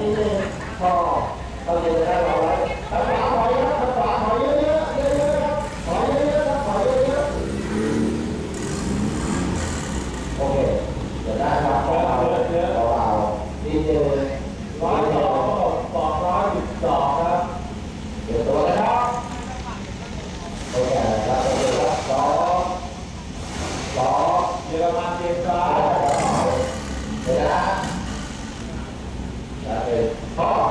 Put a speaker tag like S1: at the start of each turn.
S1: นิดนึงพอเราเดินได้เราไว้ขวาถอยครับขวาถอยเยอะๆเยอะๆครับถอยเยอะๆครับถอยเยอะๆโอเคเดี๋ยวได้ครับเบาๆนิดนึง102 212ครับเดี๋ยวตัวนะครับโอเคครับโอเคครับ2 เยอรมันเตรียมซ้ายเดี๋ยวนะจะเป็นพร้อม